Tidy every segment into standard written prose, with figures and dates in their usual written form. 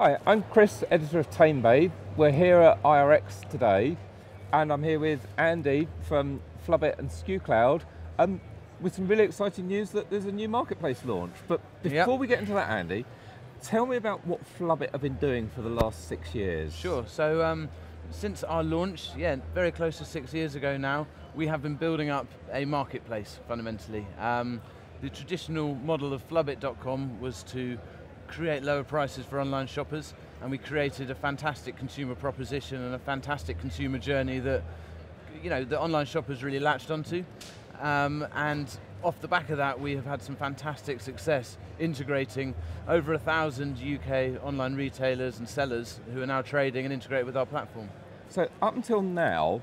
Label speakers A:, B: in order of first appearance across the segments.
A: Hi, I'm Chris, editor of TameBay. We're here at IRX today, and I'm here with Andy from Flubit and SKUcloud, with some really exciting news that there's a new marketplace launch. But before we get into that, Andy, tell me about what Flubit have been doing for the last 6 years.
B: Sure, so since our launch, very close to 6 years ago now, we have been building up a marketplace, fundamentally. The traditional model of Flubit.com was to create lower prices for online shoppers, and we created a fantastic consumer proposition and a fantastic consumer journey that the online shoppers really latched onto. And off the back of that, we have had some fantastic success integrating over 1,000 UK online retailers and sellers who are now trading and integrate with our platform.
A: So up until now,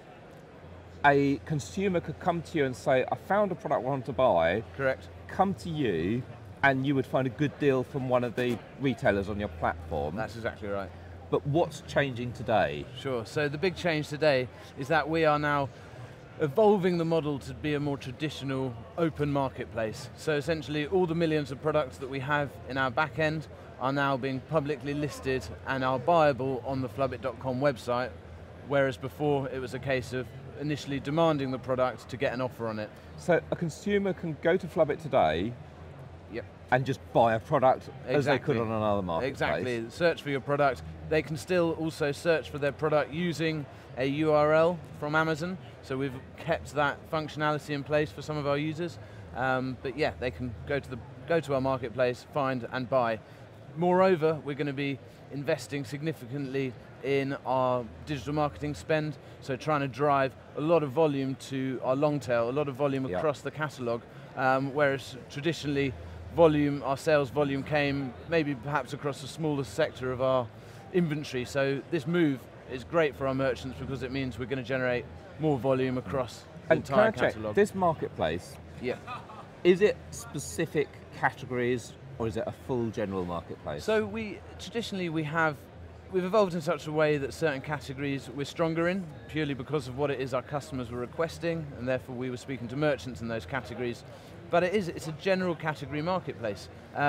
A: a consumer could come to you and say, I found a product I want to buy.
B: Correct.
A: Come to you, and you would find a good deal from one of the retailers on your platform.
B: That's exactly right.
A: But what's changing today?
B: Sure, so the big change today is that we are now evolving the model to be a more traditional open marketplace. So essentially all the millions of products that we have in our back end are now being publicly listed and are buyable on the Flubit.com website, whereas before it was a case of initially demanding the product to get an offer on it.
A: So a consumer can go to Flubit today and just buy a product as they could on another marketplace.
B: Exactly, search for your product. They can still also search for their product using a URL from Amazon, so we've kept that functionality in place for some of our users. But yeah, they can go to our marketplace, find and buy. Moreover, we're going to be investing significantly in our digital marketing spend, so trying to drive a lot of volume to our long tail, a lot of volume across the catalogue, whereas traditionally our sales volume came maybe perhaps across the smallest sector of our inventory. So this move is great for our merchants because it means we're going to generate more volume across the entire catalogue.
A: This marketplace, is it specific categories or is it a full general marketplace?
B: So traditionally we've evolved in such a way that certain categories we're stronger in, purely because of what it is our customers were requesting, and therefore we were speaking to merchants in those categories. But it's a general category marketplace.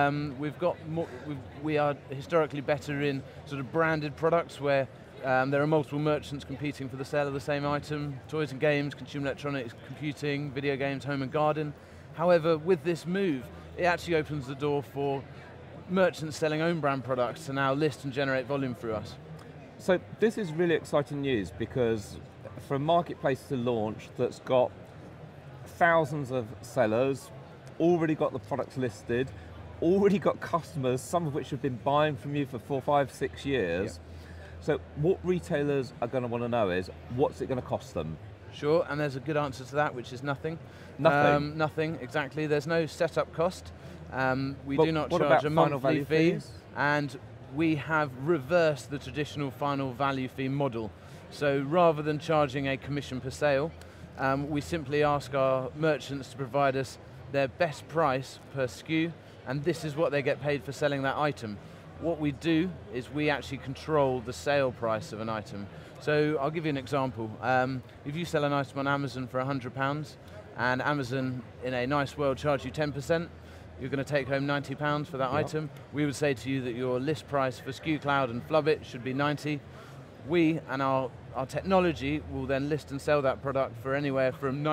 B: We are historically better in sort of branded products where there are multiple merchants competing for the sale of the same item: toys and games, consumer electronics, computing, video games, home and garden. However, with this move, it actually opens the door for merchants selling own brand products to now list and generate volume through us.
A: So this is really exciting news, because for a marketplace to launch that's got thousands of sellers, already got the products listed, already got customers, some of which have been buying from you for 4, 5, 6 years. So what retailers are going to want to know is, what's it going to cost them?
B: Sure, and there's a good answer to that, which is nothing.
A: Nothing?
B: Nothing, exactly. There's no setup cost. We do not charge a monthly fee, and we have reversed the traditional final value fee model. So rather than charging a commission per sale, we simply ask our merchants to provide us their best price per SKU, and this is what they get paid for selling that item. What we do is we actually control the sale price of an item. So I'll give you an example. If you sell an item on Amazon for £100, and Amazon in a nice world charge you 10%, you're going to take home £90 for that item. We would say to you that your list price for SKUcloud and Flubit should be 90. We and our technology will then list and sell that product for anywhere from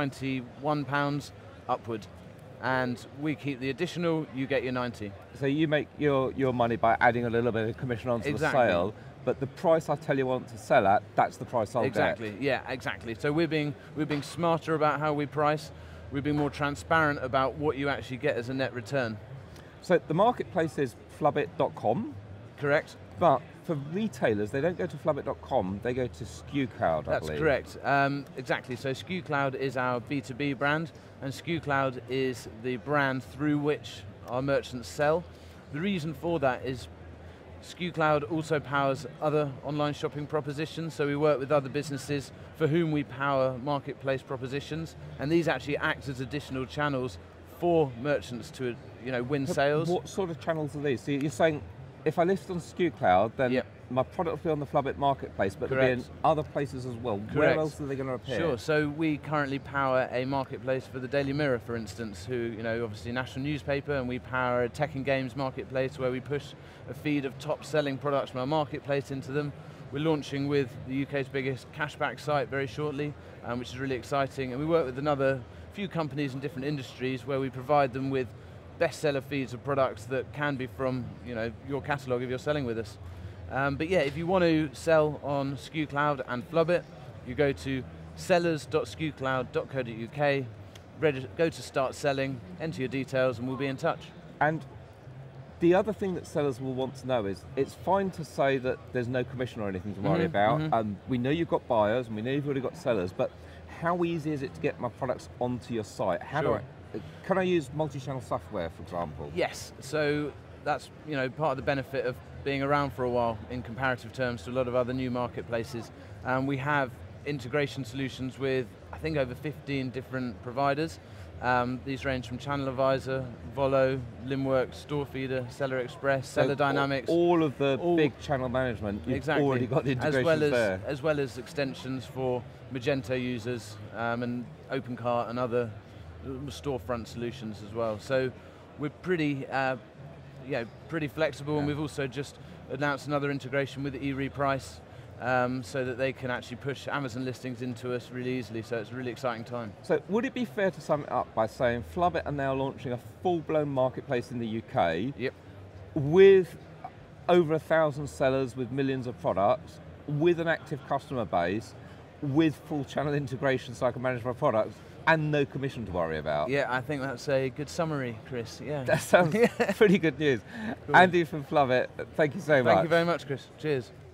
B: £91 upward. And we keep the additional, you get your 90.
A: So you make your money by adding a little bit of commission onto the sale, but the price I tell you want to sell at, that's the price I'll get.
B: Yeah, exactly. So we're being smarter about how we price. We're being more transparent about what you actually get as a net return.
A: So the marketplace is Flubit.com.
B: Correct.
A: But for retailers, they don't go to Flubit.com, they go to SKUcloud, I believe.
B: That's correct, exactly. So SKUcloud is our B2B brand, and SKUcloud is the brand through which our merchants sell. The reason for that is SKUcloud also powers other online shopping propositions, so we work with other businesses for whom we power marketplace propositions, and these actually act as additional channels for merchants to win sales.
A: What sort of channels are these? So you're saying, if I list on SKU Cloud, then
B: Yep.
A: my product will be on the Flubit marketplace, but it'll be in other places as well.
B: Correct.
A: Where else are they going to appear?
B: Sure. So we currently power a marketplace for the Daily Mirror, for instance, who, obviously a national newspaper, and we power a tech and games marketplace where we push a feed of top-selling products from our marketplace into them. We're launching with the UK's biggest cashback site very shortly, which is really exciting. And we work with another few companies in different industries where we provide them with bestseller feeds of products that can be from your catalogue if you're selling with us. But yeah, if you want to sell on SKU Cloud and Flubit, you go to sellers.skucloud.co.uk, go to start selling, enter your details, and we'll be in touch.
A: And the other thing that sellers will want to know is, it's fine to say that there's no commission or anything to worry about. We know you've got buyers and we know you've already got sellers, but how easy is it to get my products onto your site? Can I use multi-channel software, for example?
B: Yes, so that's part of the benefit of being around for a while in comparative terms to a lot of other new marketplaces. We have integration solutions with, I think, over 15 different providers. These range from Channel Advisor, Volo, Limworks, StoreFeeder, Seller Express, Seller Dynamics.
A: All of the big channel management, you've already got the integrations there.
B: As well as extensions for Magento users and OpenCart and other storefront solutions as well. So we're pretty flexible, and we've also just announced another integration with eReprice, so that they can actually push Amazon listings into us really easily, so it's a really exciting time.
A: So would it be fair to sum it up by saying Flubit are now launching a full-blown marketplace in the UK with over 1,000 sellers with millions of products, with an active customer base, with full channel integration so I can manage my products, and no commission to worry about?
B: Yeah, I think that's a good summary, Chris. Yeah.
A: That sounds pretty good news. Cool. Andy from Flubit, thank you so much.
B: Thank you very much, Chris. Cheers.